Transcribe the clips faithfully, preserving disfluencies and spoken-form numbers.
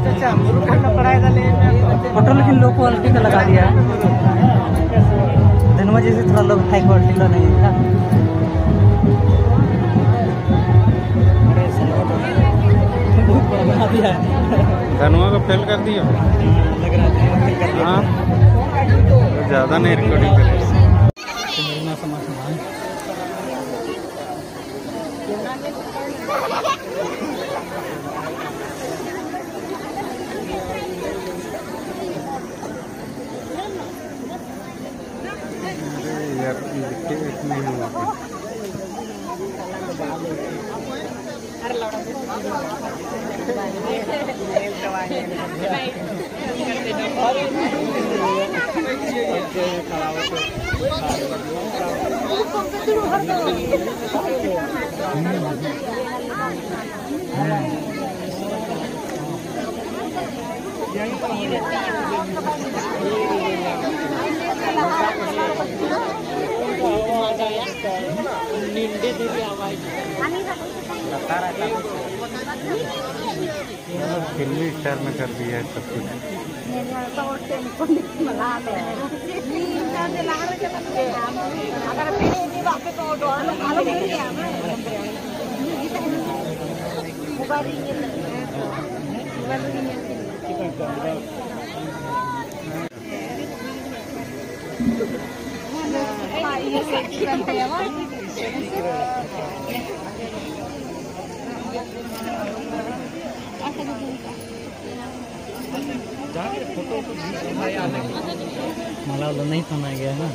Photo लेकिन low quality का लगा दिया है। दिन में जैसे थोड़ा लोग हाई क्वालिटी का नहीं है। धनुआ को फेल कर दिया लग रहा है। हाँ ज़्यादा नहीं रिकॉर्डिंग करे। फिल्मी स्टार में कर दिया है सब कुछ। माला वाला नहीं पहनाया गया है ना।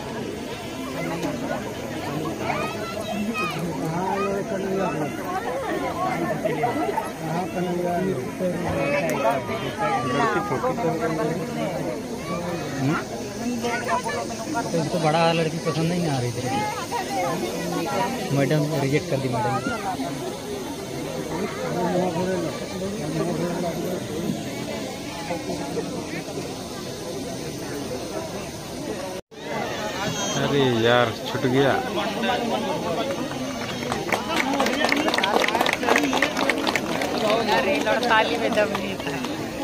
तो इसको बड़ा लड़की पसंद नहीं आ रही थी, मैडम रिजेक्ट कर दी मैडम। अरे यार छूट गया। ताली में दम नहीं था।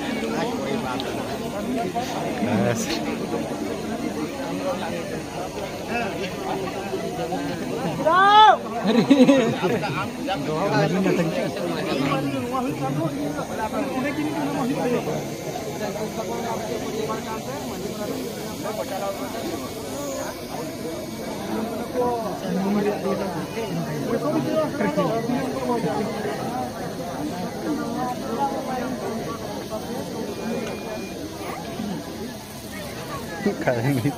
खाएंगे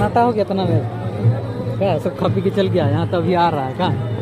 सन्नाटा हो गया था ना मेरे क्या सब खा पी के चल गया यहाँ तो अभी आ रहा है कहाँ